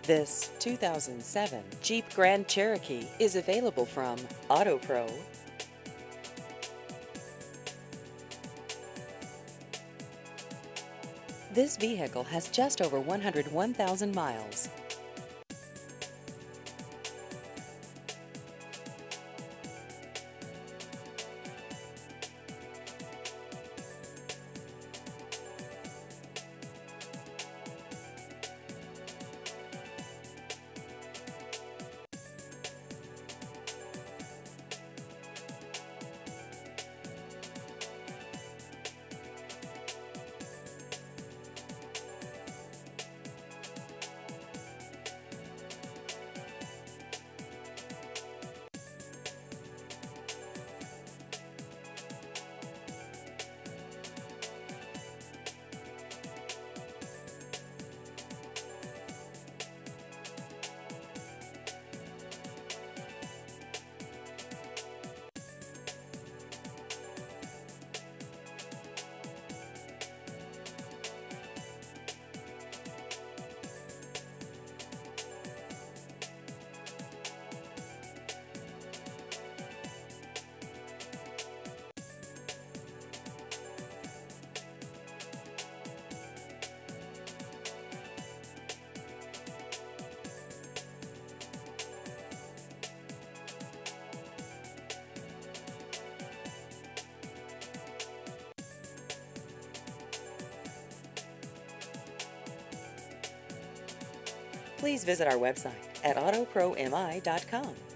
This 2007 Jeep Grand Cherokee is available from AutoPro. This vehicle has just over 101,000 miles. Please visit our website at autopromi.com.